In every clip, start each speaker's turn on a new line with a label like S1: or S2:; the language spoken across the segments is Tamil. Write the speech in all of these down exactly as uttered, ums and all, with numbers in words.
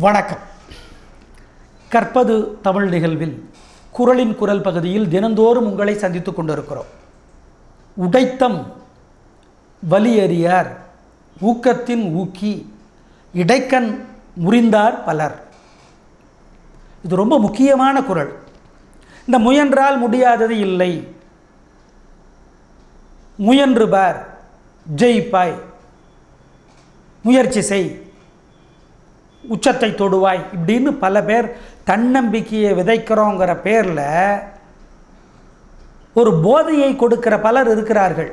S1: வணக்கம். கற்பது தமிழ் நிகழ்வில் குரலின் குரல் பகுதியில் தினந்தோறும் உங்களை சந்தித்துக் கொண்டிருக்கிறோம். உடைத்தம் வலியறியார் ஊக்கத்தின் ஊக்கி இடைக்கண் முறிந்தார் பலர். இது ரொம்ப முக்கியமான குரல். இந்த முயன்றால் முடியாதது இல்லை, முயன்று பார் ஜெயிப்பாய், முயற்சி செய் உச்சத்தை தொடுவாய், இப்படின்னு பல பேர் தன்னம்பிக்கையை விதைக்கிறோங்கிற பேரில் ஒரு போதையை கொடுக்கிற பலர் இருக்கிறார்கள்.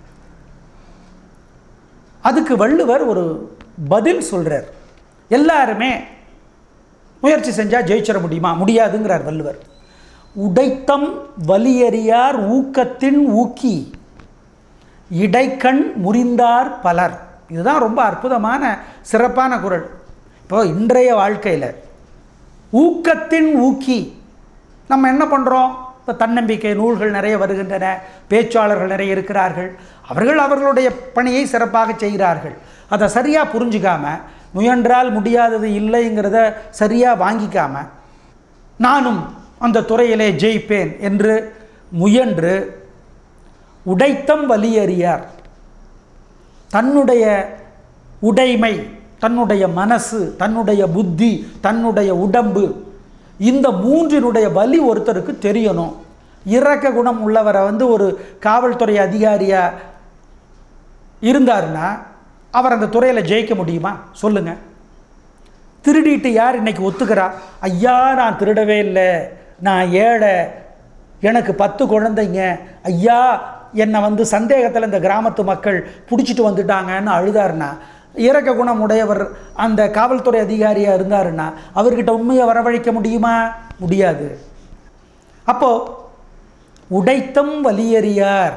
S1: அதுக்கு வள்ளுவர் ஒரு பதில் சொல்கிறார். எல்லாருமே முயற்சி செஞ்சால் ஜெயிச்சிட முடியுமா? முடியாதுங்கிறார் வள்ளுவர். உடைத்தம் வலியறியார் ஊக்கத்தின் ஊக்கி இடைக்கண் முறிந்தார் பலர். இதுதான் ரொம்ப அற்புதமான சிறப்பான குரல். இப்போ இன்றைய வாழ்க்கையில் ஊக்கத்தின் ஊக்கி நம்ம என்ன பண்ணுறோம்? இப்போ தன்னம்பிக்கை நூல்கள் நிறைய வருகின்றன, பேச்சாளர்கள் நிறைய இருக்கிறார்கள். அவர்கள் அவர்களுடைய பணியை சிறப்பாக செய்கிறார்கள். அதை சரியாக புரிஞ்சிக்காமல், முயன்றால் முடியாதது இல்லைங்கிறத சரியாக வாங்கிக்காமல், நானும் அந்த துறையிலே ஜெயிப்பேன் என்று முயன்று உடைத்தம் வலியறியார் தன்னுடைய உடைமை, தன்னுடைய மனசு, தன்னுடைய புத்தி, தன்னுடைய உடம்பு, இந்த மூன்றினுடைய வலி ஒருத்தருக்கு தெரியணும். இரக்க குணம் உள்ளவரை வந்து ஒரு காவல்துறை அதிகாரியாக இருந்தார்னா அவர் அந்த துறையில் ஜெயிக்க முடியுமா? சொல்லுங்கள். திருடிட்டு யார் இன்னைக்கு ஒத்துக்கிறா? ஐயா நான் திருடவே இல்லை, நான் ஏழை, எனக்கு பத்து குழந்தைங்க, ஐயா என்னை வந்து சந்தேகத்தில் இந்த கிராமத்து மக்கள் பிடிச்சிட்டு வந்துட்டாங்கன்னு அழுதாருன்னா, இரக்க குணம் உடையவர் அந்த காவல்துறை அதிகாரியாக இருந்தாருன்னா அவர்கிட்ட உண்மையை வரவழைக்க முடியுமா? முடியாது. அப்போ உடைத்தம் வலியறியார்.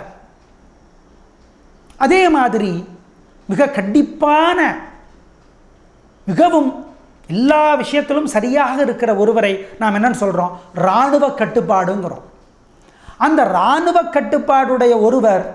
S1: அதே மாதிரி மிக கண்டிப்பான, மிகவும் எல்லா விஷயத்திலும் சரியாக இருக்கிற ஒருவரை நாம் என்னன்னு சொல்கிறோம்? இராணுவ கட்டுப்பாடுங்கிறோம். அந்த இராணுவ கட்டுப்பாடுடைய ஒருவர்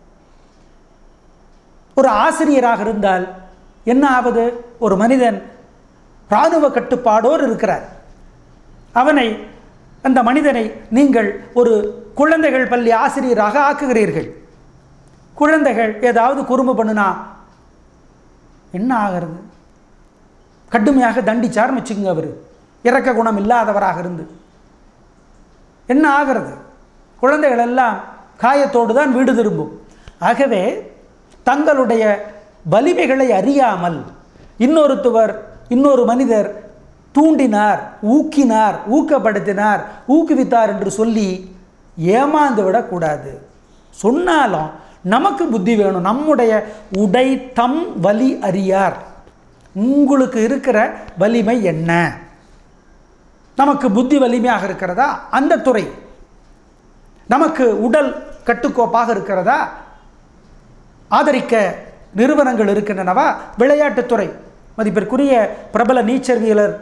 S1: ஒரு ஆசிரியராக இருந்தால் என்ன ஆவது? ஒரு மனிதன் இராணுவ கட்டுப்பாடோடு இருக்கிறார். அவனை, அந்த மனிதனை நீங்கள் ஒரு குழந்தைகள் பள்ளி ஆசிரியராக ஆக்குகிறீர்கள். குழந்தைகள் ஏதாவது குறும்பு பண்ணுனா என்ன ஆகிறது? கடுமையாக தண்டிச்சார்னு வச்சுக்கோங்க. அவர் இரக்க குணம் இல்லாதவராக இருந்து என்ன ஆகிறது? குழந்தைகள் எல்லாம் காயத்தோடு தான் வீடு திரும்பும். ஆகவே தங்களுடைய வலிமைகளை அறியாமல் இன்னொருத்தவர், இன்னொரு மனிதர் தூண்டினார், ஊக்கினார், ஊக்கப்படுத்தினார், ஊக்குவித்தார் என்று சொல்லி ஏமாந்து விடக்கூடாது. சொன்னாலும் நமக்கு புத்தி வேணும். நம்முடைய உடைத்தம் வலி அறியார். உங்களுக்கு இருக்கிற வலிமை என்ன? நமக்கு புத்தி வலிமையாக இருக்கிறதா? அந்த துறை. நமக்கு உடல் கட்டுக்கோப்பாக இருக்கிறதா? ஆதரிக்க நிறுவனங்கள் இருக்கின்றனவா? விளையாட்டுத்துறை. மதிப்பிற்குரிய பிரபல நீச்சல் வீரர்,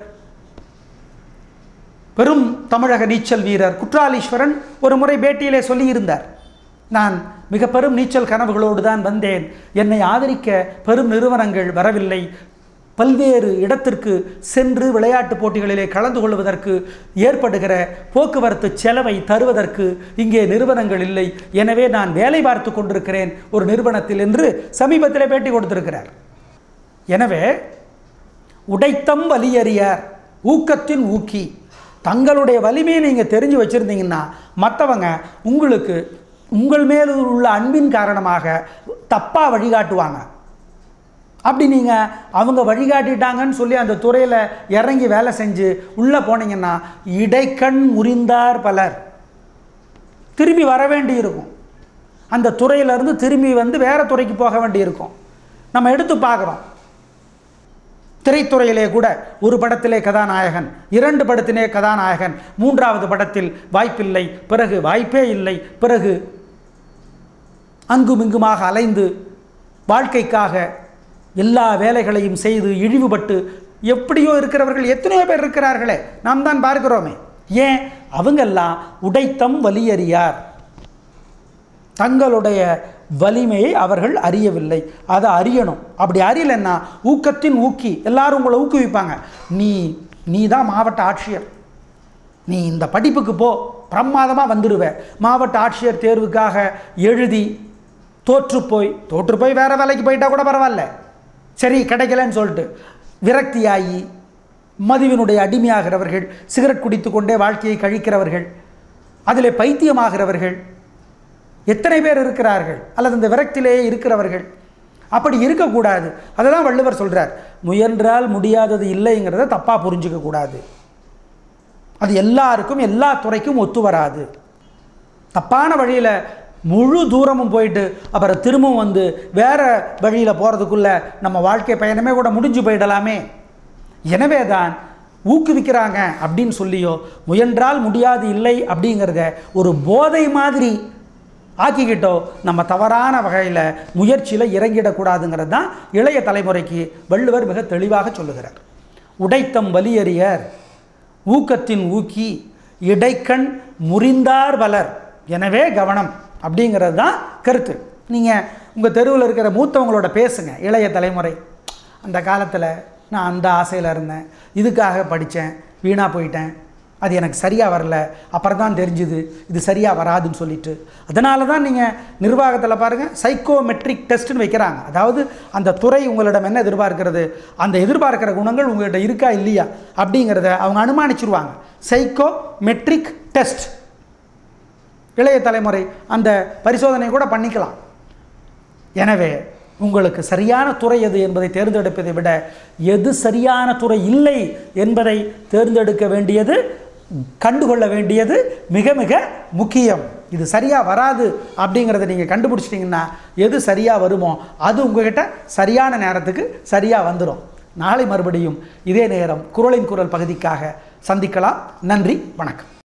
S1: பெரும் தமிழக நீச்சல் வீரர் குற்றாலீஸ்வரன் ஒரு முறை பேட்டியிலே சொல்லியிருந்தார், நான் மிக பெரும் நீச்சல் கனவுகளோடு தான் வந்தேன், என்னை ஆதரிக்க பெரும் நிறுவனங்கள் வரவில்லை, பல்வேறு இடத்திற்கு சென்று விளையாட்டு போட்டிகளிலே கலந்து கொள்வதற்கு ஏற்படுகிற போக்குவரத்து செலவை தருவதற்கு இங்கே நிறுவனங்கள் இல்லை, எனவே நான் வேலை பார்த்து கொண்டிருக்கிறேன் ஒரு நிறுவனத்தில் என்று சமீபத்தில் பேட்டி கொடுத்திருக்கிறார். எனவே உடைத்தம் வலியறியார் ஊக்கத்தின் ஊக்கி. தங்களுடைய வலிமையை நீங்கள் தெரிஞ்சு வச்சுருந்தீங்கன்னா மற்றவங்க உங்களுக்கு உங்கள் மேல் உள்ள அன்பின் காரணமாக தப்பாக வழிகாட்டுவாங்க. அப்படி நீங்கள் அவங்க வழிகாட்டிட்டாங்கன்னு சொல்லி அந்த துறையில் இறங்கி வேலை செஞ்சு உள்ளே போனீங்கன்னா இடைக்கண் முறிந்தார் பலர். திரும்பி வர வேண்டி இருக்கும். அந்த துறையிலேருந்து திரும்பி வந்து வேறு துறைக்கு போக வேண்டி இருக்கும். நம்ம எடுத்து பார்க்குறோம். திரைத்துறையிலே கூட ஒரு படத்திலே கதாநாயகன், இரண்டு படத்திலே கதாநாயகன், மூன்றாவது படத்தில் வாய்ப்பில்லை, பிறகு வாய்ப்பே இல்லை, பிறகு அங்கும் இங்குமாக அலைந்து வாழ்க்கைக்காக எல்லா வேலைகளையும் செய்து இழிவுபட்டு எப்படியோ இருக்கிறவர்கள் எத்தனையோ பேர் இருக்கிறார்களே, நாம் தான் பார்க்கிறோமே. ஏன்? அவங்கெல்லாம் உடைத்தம் வலியறியார். தங்களுடைய வலிமையை அவர்கள் அறியவில்லை. அதை அறியணும். அப்படி அறியலைன்னா ஊக்கத்தின் ஊக்கி எல்லாரும் உங்களை ஊக்குவிப்பாங்க. நீ நீ தான் மாவட்ட ஆட்சியர், நீ இந்த படிப்புக்கு போ, பிரமாதமாக வந்துடுவ. மாவட்ட ஆட்சியர் தேர்வுக்காக எழுதி தோற்று போய் தோற்று போய் வேறு வேலைக்கு போயிட்டா கூட பரவாயில்ல, சரி கிடைக்கலன்னு சொல்லிட்டு விரக்தியாகி மதுவினுடைய அடிமையாகிறவர்கள், சிகரெட் குடித்து கொண்டே வாழ்க்கையை கழிக்கிறவர்கள், அதில் பைத்தியமாகிறவர்கள் எத்தனை பேர் இருக்கிறார்கள், அல்லது இந்த விரக்தியிலேயே இருக்கிறவர்கள். அப்படி இருக்கக்கூடாது. அதை தான் வள்ளுவர் சொல்கிறார், முயன்றால் முடியாதது இல்லைங்கிறத தப்பாக புரிஞ்சிக்க கூடாது. அது எல்லாருக்கும் எல்லா துறைக்கும் ஒத்து வராது. தப்பான வழியில் முழு தூரமும் போயிட்டு அப்புறம் திரும்பவும் வந்து வேறு வழியில் போகிறதுக்குள்ளே நம்ம வாழ்க்கை பயணமே கூட முடிஞ்சு போயிடலாமே. எனவே தான் ஊக்குவிக்கிறாங்க அப்படின்னு சொல்லியோ முயன்றால் முடியாது இல்லை அப்படிங்கிறத ஒரு போதை மாதிரி ஆக்கிக்கிட்டோ நம்ம தவறான வகையில் முயற்சியில் இறங்கிடக்கூடாதுங்கிறது தான் இளைய தலைமுறைக்கு வள்ளுவர் மிக தெளிவாக சொல்லுகிறார். உடைத்தம் வலியறியர் ஊக்கத்தின் ஊக்கி இடைக்கண் முறிந்தார் பலர், எனவே கவனம் அப்படிங்கிறது தான் கருத்து. நீங்கள் உங்கள் தெருவில் இருக்கிற மூத்தவங்களோட பேசுங்க. இளைய தலைமுறை, அந்த காலத்தில் நான் அந்த ஆசையில் இருந்தேன், இதுக்காக படித்தேன், வீணாக போயிட்டேன், அது எனக்கு சரியாக வரல, அப்புறம் தான் தெரிஞ்சுது இது சரியாக வராதுன்னு சொல்லிட்டு. அதனால தான் நீங்கள் நிர்வாகத்தில் பாருங்கள் சைக்கோமெட்ரிக் டெஸ்ட்டுன்னு வைக்கிறாங்க. அதாவது அந்த துறை உங்களிடம் என்ன எதிர்பார்க்கிறது, அந்த எதிர்பார்க்கிற குணங்கள் உங்கள்கிட்ட இருக்கா இல்லையா அப்படிங்கிறத அவங்க அனுமானிச்சிருவாங்க. Psychometric test. இளைய தலைமுறை அந்த பரிசோதனை கூட பண்ணிக்கலாம். எனவே உங்களுக்கு சரியான துறை எது என்பதை தேர்ந்தெடுப்பதை விட எது சரியான துறை இல்லை என்பதை தேர்ந்தெடுக்க வேண்டியது, கண்டுகொள்ள வேண்டியது மிக மிக முக்கியம். இது சரியாக வராது அப்படிங்கிறத நீங்கள் கண்டுபிடிச்சிட்டிங்கன்னா எது சரியாக வருமோ அது உங்கள்கிட்ட சரியான நேரத்துக்கு சரியாக வந்துடும். நாளை மறுபடியும் இதே நேரம் குரலின் குரல் பகுதிக்காக சந்திக்கலாம். நன்றி, வணக்கம்.